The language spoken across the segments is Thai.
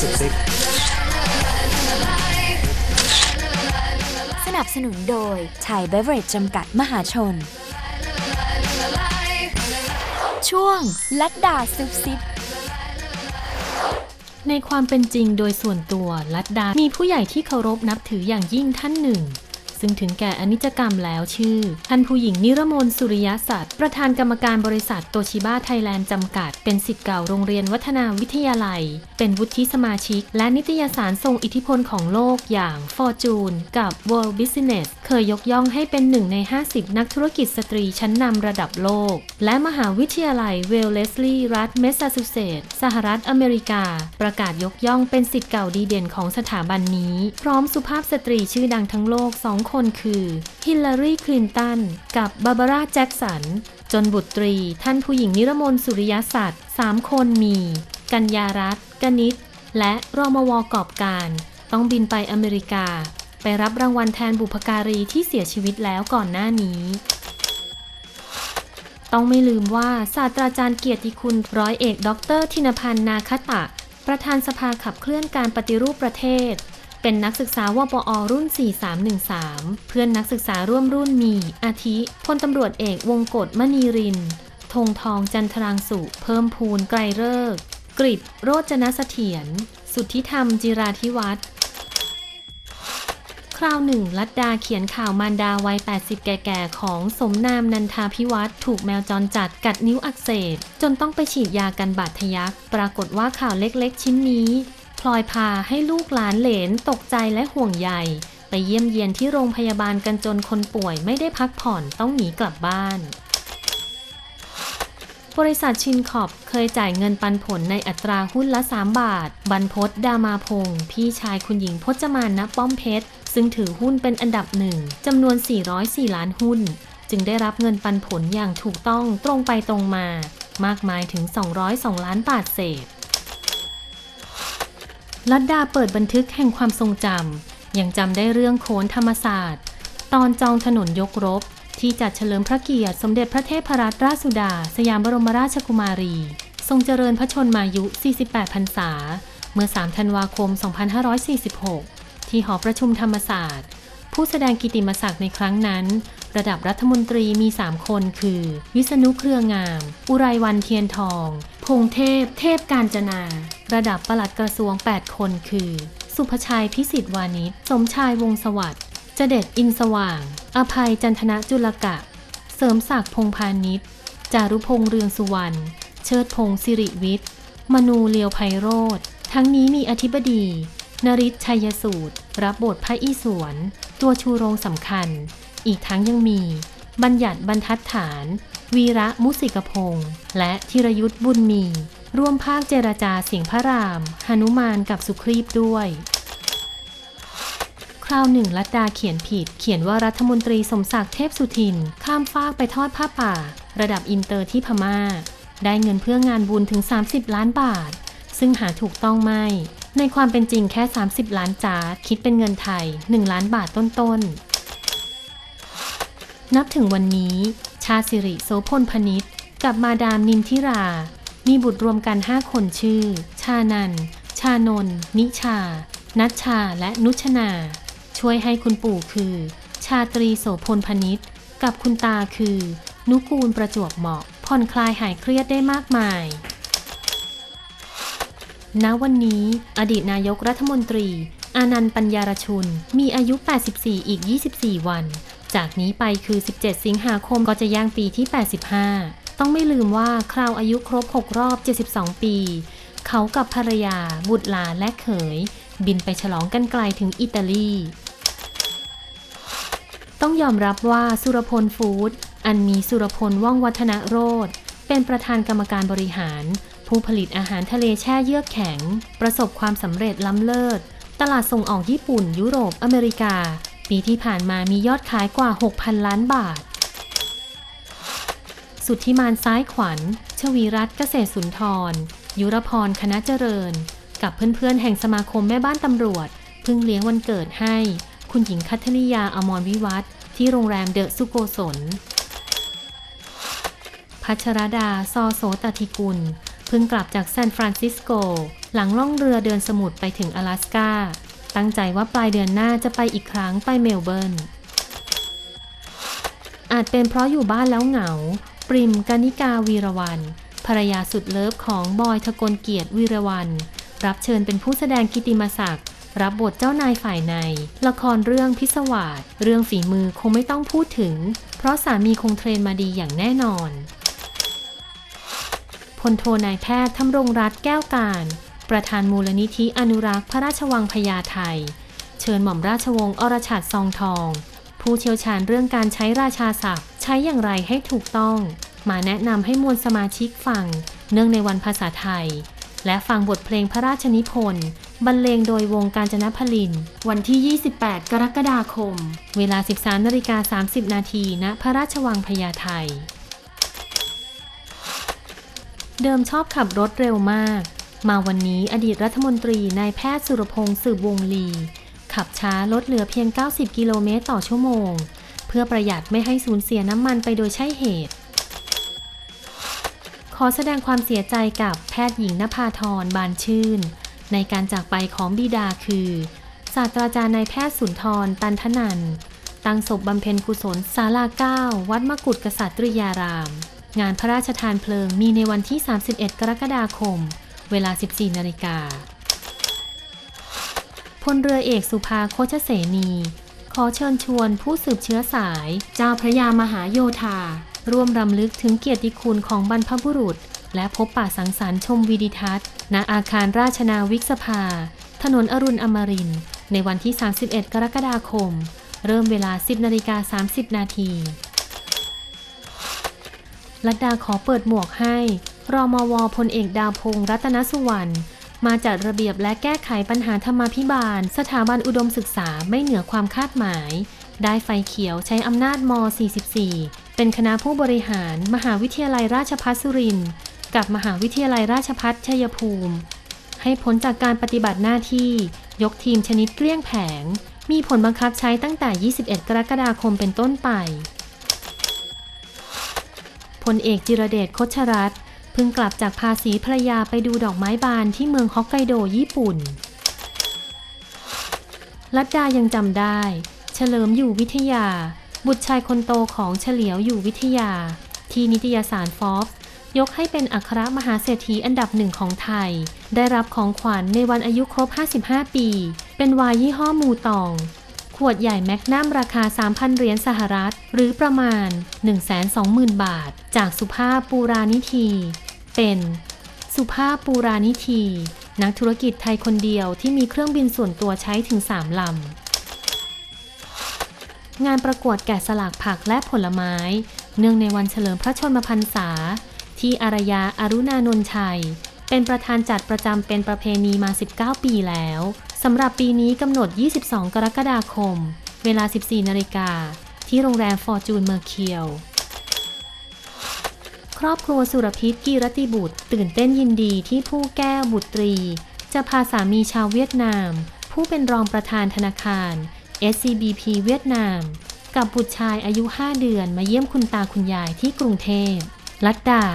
สุดซิกสนับสนุนโดยไทยเบเวอเรจจำกัดมหาชนช่วงลัดดาซุบซิบในความเป็นจริงโดยส่วนตัวลัดดามีผู้ใหญ่ที่เคารพนับถืออย่างยิ่งท่านหนึ่งซึ่งถึงแก่อนิจกรรมแล้วชื่อท่านผู้หญิงนิรมนสุริยสัตย์ประธานกรรมการบริษัทโตชิบะไทยแลนด์จำกัดเป็นศิษย์เก่าโรงเรียนวัฒนาวิทยาลัยเป็นวุฒิสมาชิกและนิตยสารทรงอิทธิพลของโลกอย่าง Fortune กับ World Business เคยยกย่องให้เป็น1 ใน 50 นักธุรกิจสตรีชั้นนำระดับโลกและมหาวิทยาลัยเวลเลสลีย์รัฐเมสซาชูเซตส์สหรัฐอเมริกาประกาศยกย่องเป็นศิษย์เก่าดีเด่นของสถาบันนี้พร้อมสุภาพสตรีชื่อดังทั้งโลก2 คนคือฮิลลารีคลินตันกับบาบาร่าแจ็คสันจนบุตรีท่านผู้หญิงนิรมนสุริยสัตย์3 คนมีกัญญารัตน์กนิษฐ์และรมว.กอบการต้องบินไปอเมริกาไปรับรางวัลแทนบุพการีที่เสียชีวิตแล้วก่อนหน้านี้ต้องไม่ลืมว่าศาสตราจารย์เกียรติคุณร้อยเอกดร.ธินพันธ์นาคตะประธานสภาขับเคลื่อนการปฏิรูปประเทศเป็นนักศึกษาวปอรุ่น 4313 เพื่อนนักศึกษาร่วมรุ่นมีอาทิพลตำรวจเอกวงกฎมณีรินทร์ธงทองจันทรางสุเพิ่มพูนไกรฤกษ์กฤษโรจนเสถียรสุทธิธรรมจิราธิวัฒน์คราวหนึ่งลัดดาเขียนข่าวมารดาวัย 80 แก่ๆของสมนามนันทาภิวัตรถูกแมวจรจัดกัดนิ้วอักเสบจนต้องไปฉีดยากันบาดทะยักปรากฏว่าข่าวเล็กๆชิ้นนี้พลอยพาให้ลูกหลานเหลนตกใจและห่วงใยไปเยี่ยมเยียนที่โรงพยาบาลกันจนคนป่วยไม่ได้พักผ่อนต้องหนีกลับบ้านบริษัทชินคอร์ปเคยจ่ายเงินปันผลในอัตราหุ้นละ3 บาทบรรพตดามาพงศ์พี่ชายคุณหญิงพจมาน ณ ป้อมเพชรซึ่งถือหุ้นเป็นอันดับ1จำนวน404 ล้านหุ้นจึงได้รับเงินปันผลอย่างถูกต้องตรงไปตรงมามากมายถึง202 ล้านบาทเศษลัดดาเปิดบันทึกแห่งความทรงจำยังจำได้เรื่องโขนธรรมศาสตร์ตอนจองถนนยกรบที่จัดเฉลิมพระเกียรติสมเด็จพระเทพรัตนราชสุดาสยามบรมราชกุมารีทรงเจริญพระชนมายุ 48 พรรษาเมื่อ 3 ธันวาคม 2546 ที่หอประชุมธรรมศาสตร์ผู้แสดงกิตติมศักดิ์ในครั้งนั้นระดับรัฐมนตรีมี3 คนคือวิษณุเครืองามอุไรวรรณเทียนทองพงเทพเทพกาญจนาระดับปลัดกระทรวง8 คนคือสุภชัยพิสิทธิ์วานิชสมชายวงศ์สวัสดิ์เจเด็ดอินสว่างอภัยจันทนะจุลกะเสริมศักดิ์พงษ์พานิชจารุพงษ์เรืองสุวรรณเชิดพงษ์สิริวิทย์มนูเลียวไพโรจน์ทั้งนี้มีอธิบดีนฤทธิ์ชัยสูตรรับบทพระอิศวรตัวชูโรงสำคัญอีกทั้งยังมีบัญญัติบรรทัดฐานวีระมุสิกพงษ์และธีรยุทธบุญมีร่วมภาคเจรจาเสียงพระรามหนุมานกับสุครีพด้วยคราวหนึ่งลัดดาเขียนผิดเขียนว่ารัฐมนตรีสมศักดิ์เทพสุทินข้ามฟากไปทอดผ้าป่าระดับอินเตอร์ที่พม่าได้เงินเพื่องานบุญถึง30 ล้านบาทซึ่งหาถูกต้องไม่ในความเป็นจริงแค่30 ล้านจาร์ดคิดเป็นเงินไทย1 ล้านบาทต้นๆนับถึงวันนี้ชาสิริโสพลพนิชกับมาดามนินทิรามีบุตรรวมกัน5 คนชื่อชานันชานนท์นิชานัชชาและนุชนาช่วยให้คุณปู่คือชาตรีโสพลพนิชกับคุณตาคือนุกูลประจวบเหมาะผ่อนคลายหายเครียดได้มากมายณวันนี้อดีตนายกรัฐมนตรีอานันต์ปัญญารชุนมีอายุ84อีก24 วันจากนี้ไปคือ17 สิงหาคมก็จะย่างปีที่85ต้องไม่ลืมว่าคราวอายุครบ6 รอบ72 ปีเขากับภรรยาบุตรหลานและเขยบินไปฉลองกันไกลถึงอิตาลีต้องยอมรับว่าสุรพลฟู้ดอันมีสุรพลว่องวัฒนโรจน์เป็นประธานกรรมการบริหารผู้ผลิตอาหารทะเลแช่เยือกแข็งประสบความสำเร็จล้ำเลิศตลาดส่งออกญี่ปุ่นยุโรปอเมริกาปีที่ผ่านมามียอดขายกว่า 6,000 ล้านบาทสุทธิมานซ้ายขวัญชวีรัตน์เกษตรสุนทรยุรพรคณะเจริญกับเพื่อนๆแห่งสมาคมแม่บ้านตำรวจเพิ่งเลี้ยงวันเกิดให้คุณหญิงคัทธริยาอมรวิวัฒน์ที่โรงแรมเดอะสุโกศลพัชรดาซอโสตติกุลเพิ่งกลับจากซานฟรานซิสโกหลังล่องเรือเดินสมุทรไปถึง阿拉斯ก้าตั้งใจว่าปลายเดือนหน้าจะไปอีกครั้งไปเมลเบิร์นอาจเป็นเพราะอยู่บ้านแล้วเหงาปริมกนิกาวีรวรรณภรรยาสุดเลิฟของบอยทกลเกียรติวีรวรรณรับเชิญเป็นผู้แสดงกิตติมศักดิ์รับบทเจ้านายฝ่ายในละครเรื่องพิศวาสเรื่องฝีมือคงไม่ต้องพูดถึงเพราะสามีคงเทรนมาดีอย่างแน่นอนพลโทนายแพทย์ธำรงรัตน์แก้วการประธานมูลนิธิอนุรักษ์พระราชวังพญาไทเชิญหม่อมราชวงศ์อรฉัตรซองทองผู้เชี่ยวชาญเรื่องการใช้ราชาศัพท์ใช้อย่างไรให้ถูกต้องมาแนะนำให้มวลสมาชิกฟังเนื่องในวันภาษาไทยและฟังบทเพลงพระราชนิพนธ์บรรเลงโดยวงกาญจนพลินวันที่ 28 กรกฎาคมเวลา 13:30 นาทีณพระราชวังพญาไทเดิมชอบขับรถเร็วมากมาวันนี้อดีตรัฐมนตรีนายแพทย์สุรพงษ์สืบวงลีขับช้าลดเหลือเพียง90กิโลเมตรต่อชั่วโมงเพื่อประหยัดไม่ให้สูญเสียน้ำมันไปโดยใช่เหตุขอแสดงความเสียใจกับแพทย์หญิงณภาธรบานชื่นในการจากไปของบิดาคือศาสตราจารย์นายแพทย์สุนทรตันทนันท์ตั้งศพบำเพ็ญกุศลศาลา 9 วัดมกุฏกษัตริยารามงานพระราชทานเพลิงมีในวันที่ 31 กรกฎาคมเวลา 14 นาฬิกาพลเรือเอกสุภาโคชเสนีขอเชิญชวนผู้สืบเชื้อสายเจ้าพระยามหาโยธาร่วมรำลึกถึงเกียรติคุณของบรรพบุรุษและพบปะสังสรรค์ชมวิดิทัศน์ณอาคารราชนาวิกสภาถนนอรุณอมรินทร์ในวันที่ 31 กรกฎาคมเริ่มเวลา 10:30 นาทีลัดดาขอเปิดหมวกให้รมว.พลเอกดาวพงษ์รัตนสุวรรณมาจัดระเบียบและแก้ไขปัญหาธรรมาภิบาลสถาบันอุดมศึกษาไม่เหนือความคาดหมายได้ไฟเขียวใช้อำนาจม.44เป็นคณะผู้บริหารมหาวิทยาลัยราชภัฏสุรินทร์กับมหาวิทยาลัยราชภัฏชัยภูมิให้พ้นจากการปฏิบัติหน้าที่ยกทีมชนิดเกลี้ยงแผงมีผลบังคับใช้ตั้งแต่ 21 กรกฎาคมเป็นต้นไปพลเอกจิรเดช คชรัตน์เพิ่งกลับจากพาศรีภรรยาไปดูดอกไม้บานที่เมืองฮอกไกโดญี่ปุ่นลัดดายังจำได้เฉลิมอยู่วิทยาบุตรชายคนโตของเฉลียวอยู่วิทยาที่นิตยสารฟอร์บส์ยกให้เป็นอัครมหาเศรษฐีอันดับ1ของไทยได้รับของขวัญในวันอายุครบ55ปีเป็นไวน์ยี่ห้อมูตองขวดใหญ่แมกนัมราคา 3,000 เหรียญสหรัฐหรือประมาณ 120,000 บาทจากสุภาพปูรานิธีเป็นสุภาพปูรานิธีนักธุรกิจไทยคนเดียวที่มีเครื่องบินส่วนตัวใช้ถึง3 ลำงานประกวดแกะสลักผักและผลไม้เนื่องในวันเฉลิมพระชนมพรรษาที่อารยาอรุณานนท์ชัยเป็นประธานจัดประจำเป็นประเพณีมา19 ปีแล้วสำหรับปีนี้กำหนด22 กรกฎาคมเวลา 14 นาฬิกาที่โรงแรมฟอร์จูนเมอร์เคียวครอบครัวสุรพิษกีรติบุตรตื่นเต้นยินดีที่ผู้แก้วบุตรีจะพาสามีชาวเวียดนามผู้เป็นรองประธานธนาคาร SCBP เวียดนามกับบุตรชายอายุ 5 เดือนมาเยี่ยมคุณตาคุณยายที่กรุงเทพลัดดา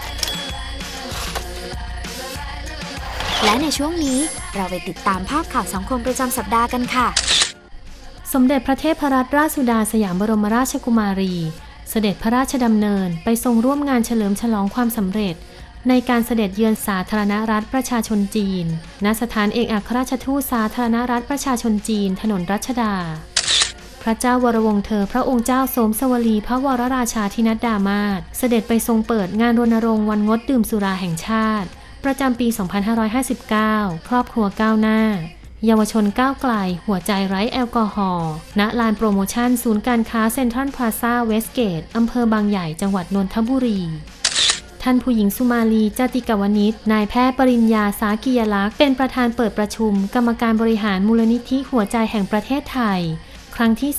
และในช่วงนี้เราไปติดตามภาพข่าวสังคมประจำสัปดาห์กันค่ะสมเด็จพระเทพรัตนราชสุดาสยามบรมราชกุมารีเสด็จพระราชดำเนินไปทรงร่วมงานเฉลิมฉลองความสำเร็จในการเสด็จเยือนสาธารณรัฐประชาชนจีนณสถานเอกอัครราชทูตสาธารณรัฐประชาชนจีนถนนรัชดาพระเจ้าวรวงศ์เธอพระองค์เจ้าโสมสวลีพระวรราชาธินัดดามาศเสด็จไปทรงเปิดงานรณรงค์วันงดดื่มสุราแห่งชาติประจำปี 2559 ครอบครัวก้าวหน้าเยาวชนก้าวไกลหัวใจไร้แอลกอฮอล์ณลานโปรโมชั่นศูนย์การค้าเซ็นทรัลพลาซ่าเวสเกตอำเภอบางใหญ่จังหวัดนนทบุรีท่านผู้หญิงสุมาลีจติกวณิชนายแพทย์ปริญญาสากิยลักษณ์เป็นประธานเปิดประชุมกรรมการบริหารมูลนิธิหัวใจแห่งประเทศไทยครั้งที่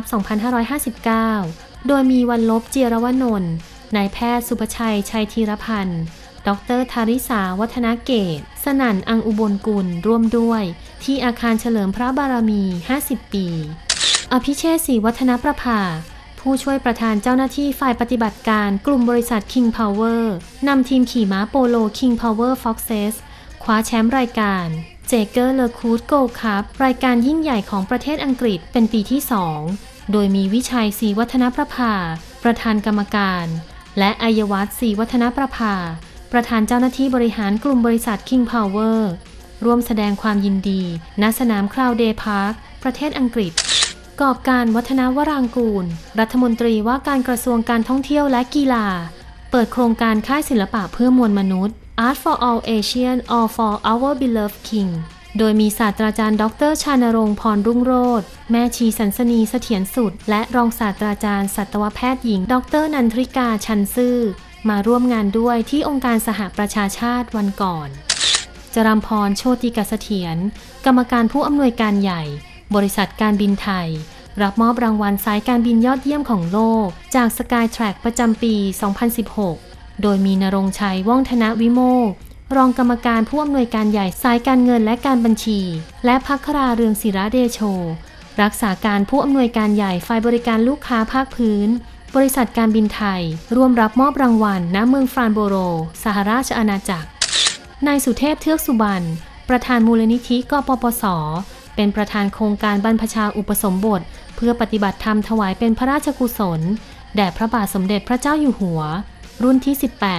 4/2559 โดยมีวันลบเจียรวนนท์นายแพทย์สุภชัยชัยธีรพันธ์ดร.ธาริสาวัฒนเกตสนั่นอังอุบลกุลร่วมด้วยที่อาคารเฉลิมพระบารมี 50 ปีอภิเชษฐ์ศรีวัฒนประภาผู้ช่วยประธานเจ้าหน้าที่ฝ่ายปฏิบัติการกลุ่มบริษัท King Power นำทีมขี่ม้าโปโล King Power Foxes คว้าแชมป์รายการเจเกอร์เลอคูดโกลด์คัพรายการยิ่งใหญ่ของประเทศอังกฤษเป็นปีที่ 2 โดยมีวิชัย ศรีวัฒนประภาประธานกรรมการและอัยวัฒน์ ศรีวัฒนประภาประธานเจ้าหน้าที่บริหารกลุ่มบริษัท King Power ร่วมแสดงความยินดีณสนามคลาวเดย์พาร์คประเทศอังกฤษกอบการวัฒนวรางกูลรัฐมนตรีว่าการกระทรวงการท่องเที่ยวและกีฬาเปิดโครงการค่ายศิลปะเพื่อมวลมนุษย์ Art for All Asian All for Our Beloved King โดยมีศาสตราจารย์ดร.ชานรงค์ พรรุ่งโรจน์แม่ชีสันสนีเสถียรสุดและรองศาสตราจารย์สัตวแพทย์หญิงดร.นันทริกาชันซื่อมาร่วมงานด้วยที่องค์การสหประชาชาติวันก่อนจรัมพร โชติกเสถียรกรรมการผู้อำนวยการใหญ่บริษัทการบินไทยรับมอบรางวัลสายการบินยอดเยี่ยมของโลกจาก Skytrax ประจำปี 2016 โดยมีณรงค์ชัย ว่องธนวิโมกข์รองกรรมการผู้อำนวยการใหญ่สายการเงินและการบัญชีและภัคราเรืองศิระเดโชรักษาการผู้อำนวยการใหญ่ฝ่ายบริการลูกค้าภาคพื้นบริษัทการบินไทยร่วมรับมอบรางวัลณเมืองฟรานโบโรสหราชอาณาจักรนายสุเทพเทือกสุบรรณประธานมูลนิธิกปปสเป็นประธานโครงการบรรพชาอุปสมบทเพื่อปฏิบัติธรรมถวายเป็นพระราชกุศลแด่พระบาทสมเด็จพระเจ้าอยู่หัวรุ่นที่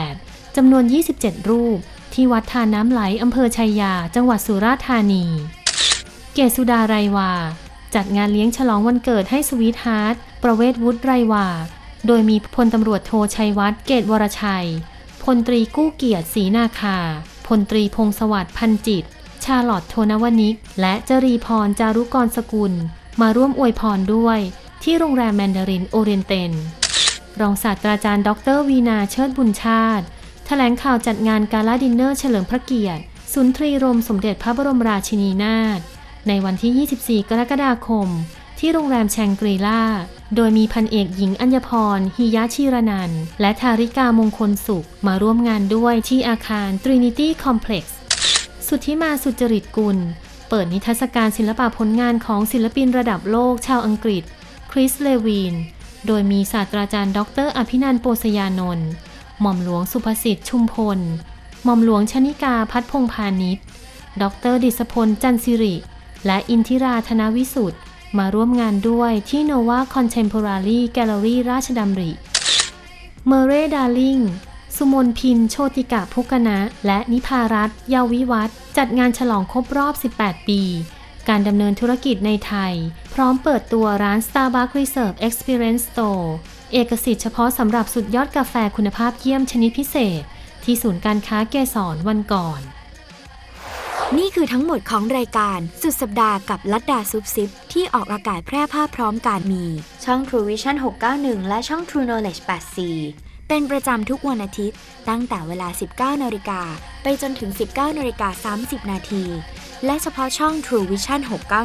18 จำนวน 27 รูปที่วัดทานน้ำไหลอำเภอชัยยาจังหวัดสุราษฎร์ธานีเกศสุดาไรวาจัดงานเลี้ยงฉลองวันเกิดให้สวีทฮาร์ทประเวศวุฒิไรวาโดยมีพลตำรวจโทชัยวัฒน์เกตวรชัยพลตรีกู้เกียรติศรีนาคาพลตรีพงศวัสดิ์พันจิตชาลอตโทนวนิกและจรีพรจารุกรสกุลมาร่วมอวยพรด้วยที่โรงแรมแมนดารินโอเรียนเตนรองศาสตราจารย์ดร.วีนาเชิดบุญชาติแถลงข่าวจัดงานกาลาดินเนอร์เฉลิมพระเกียรติสุนทรีรมสมเด็จพระบรมราชินีนาถในวันที่ 24 กรกฎาคมที่โรงแรมแชงกรีล่าโดยมีพันเอกหญิงอัญญพรหิยะชีรนันท์และธาริกามงคลสุขมาร่วมงานด้วยที่อาคาร Trinity Complex สุทธิมาสุจริตกุลเปิดนิทรรศการศิลปะผลงานของศิลปินระดับโลกชาวอังกฤษคริสเลวีนโดยมีศาสตราจารย์ดร.อภินันท์โปสยานนท์หม่อมหลวงสุภสิทธิ์ชุมพลหม่อมหลวงชนิกาพัฒพงษ์พาณิชย์ดร.ดิษพลจันทร์สิริและอินทิราธนวิสุทธิ์มาร่วมงานด้วยที่ Nova Contemporary Gallery ราชดำริเมเร่ดาร์ลิงสุมนพินโชติกะพุกนะและนิพารัตน์เยาวิวัฒน์จัดงานฉลองครบรอบ 18 ปีการดำเนินธุรกิจในไทยพร้อมเปิดตัวร้าน Starbucks Reserve Experience Store เอกสิทธิ์เฉพาะสำหรับสุดยอดกาแฟคุณภาพเยี่ยมชนิดพิเศษที่ศูนย์การค้าเกษรวันก่อนนี่คือทั้งหมดของรายการสุดสัปดาห์กับลัดดาซุปซิปที่ออกอากาศแพร่ภาพพร้อมกันมีช่อง True Vision 691 และช่อง True Knowledge 84เป็นประจำทุกวันอาทิตย์ตั้งแต่เวลา 19 นาฬิกาไปจนถึง 19 นาฬิกา 30 นาทีและเฉพาะช่อง True Vision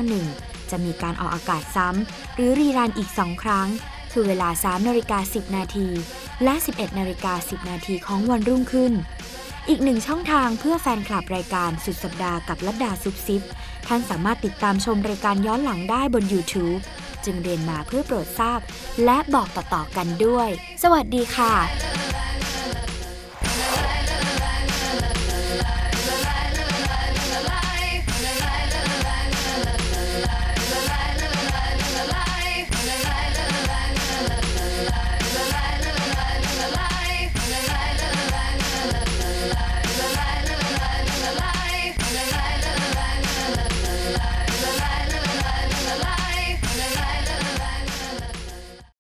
691 จะมีการออกอากาศซ้ำหรือรีรันอีก 2 ครั้งคือเวลา 3 นาฬิกา 10 นาทีและ 11 นาฬิกา 10 นาทีของวันรุ่งขึ้นอีกหนึ่งช่องทางเพื่อแฟนคลับรายการสุดสัปดาห์กับลัดดาซุปซิปท่านสามารถติดตามชมรายการย้อนหลังได้บน YouTube จึงเรียนมาเพื่อโปรดทราบและบอกต่อๆกันด้วยสวัสดีค่ะ